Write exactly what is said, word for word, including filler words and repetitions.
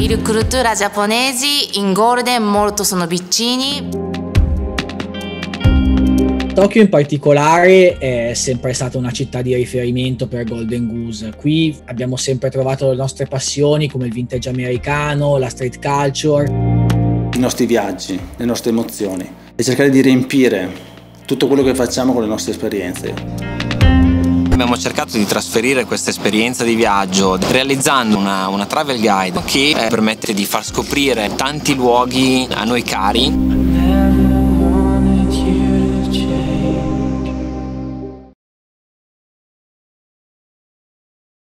il cultura giapponese in Golden molto sono vicini. Tokyo in particolare è sempre stata una città di riferimento per Golden Goose. Qui abbiamo sempre trovato le nostre passioni come il vintage americano, la street culture. I nostri viaggi, le nostre emozioni e cercare di riempire tutto quello che facciamo con le nostre esperienze. Abbiamo cercato di trasferire questa esperienza di viaggio realizzando una, una travel guide che permette di far scoprire tanti luoghi a noi cari.